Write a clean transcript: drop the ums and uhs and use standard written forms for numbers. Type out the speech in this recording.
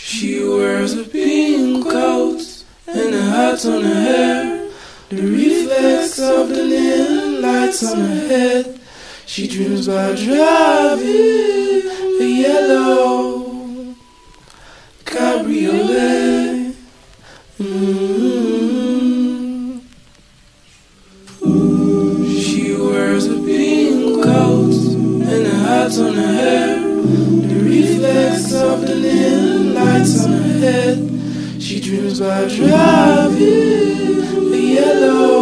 She wears a pink coat and a hat on her hair, the reflex of the neon lights on her head. She dreams about driving a yellow cabriolet. She wears a pink coat and a hat on her hair, the reflex of the neon lights on her head. She dreams about driving a yellow